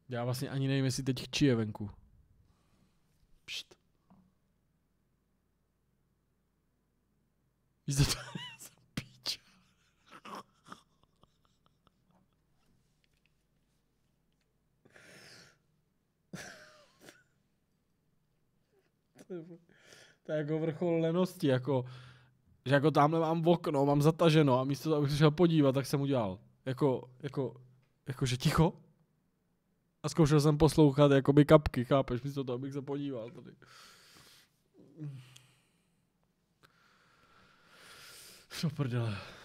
Já vlastně ani nevím, jestli teď chčí je venku. Pšt. Víš, to píč. To je jako vrchol lenosti, jako, že jako tamhle mám okno, mám zataženo a místo toho, abych se šel podívat, tak jsem udělal. Jakože ticho. A zkoušel jsem poslouchat jakoby kapky, chápeš, místo toho, abych se podíval tady. Co prdele.